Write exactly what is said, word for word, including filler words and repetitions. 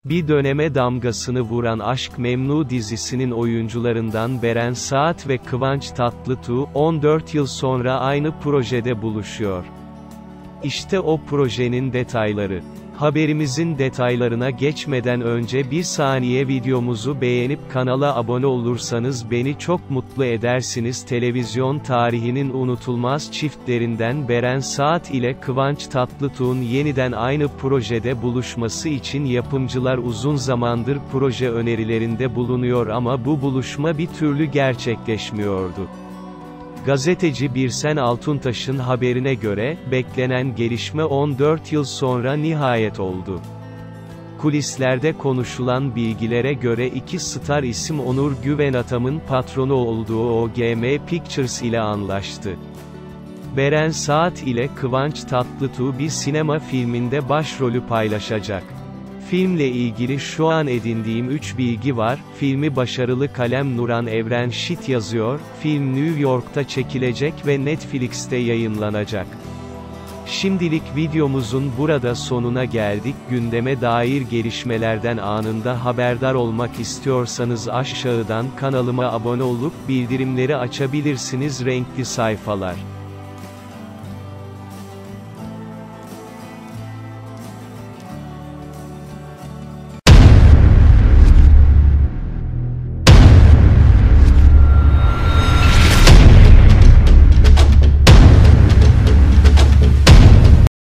Bir döneme damgasını vuran Aşk Memnu dizisinin oyuncularından Beren Saat ve Kıvanç Tatlıtuğ, on dört yıl sonra aynı projede buluşuyor. İşte o projenin detayları. Haberimizin detaylarına geçmeden önce bir saniye videomuzu beğenip kanala abone olursanız beni çok mutlu edersiniz. Televizyon tarihinin unutulmaz çiftlerinden Beren Saat ile Kıvanç Tatlıtuğ'un yeniden aynı projede buluşması için yapımcılar uzun zamandır proje önerilerinde bulunuyor ama bu buluşma bir türlü gerçekleşmiyordu. Gazeteci Birsen Altuntaş'ın haberine göre, beklenen gelişme on dört yıl sonra nihayet oldu. Kulislerde konuşulan bilgilere göre iki star isim Onur Güvenatam'ın patronu olduğu O G M Pictures ile anlaştı. Beren Saat ile Kıvanç Tatlıtuğ bir sinema filminde başrolü paylaşacak. Filmle ilgili şu an edindiğim üç bilgi var. Filmi başarılı kalem Nuran Evren Şit yazıyor, film New York'ta çekilecek ve Netflix'te yayınlanacak. Şimdilik videomuzun burada sonuna geldik. Gündeme dair gelişmelerden anında haberdar olmak istiyorsanız aşağıdan kanalıma abone olup bildirimleri açabilirsiniz. Renkli sayfalar.